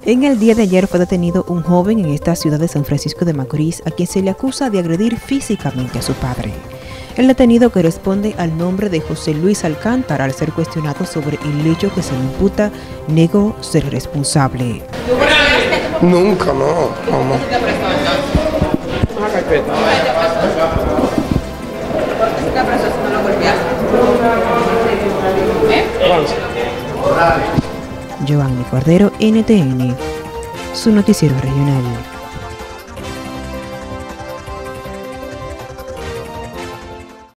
En el día de ayer fue detenido un joven en esta ciudad de San Francisco de Macorís a quien se le acusa de agredir físicamente a su padre. El detenido, que responde al nombre de José Luis Alcántara, al ser cuestionado sobre el hecho que se le imputa, negó ser responsable. Nunca, no. ¿Cómo? Giovanni Cordero, NTN, su noticiero regional.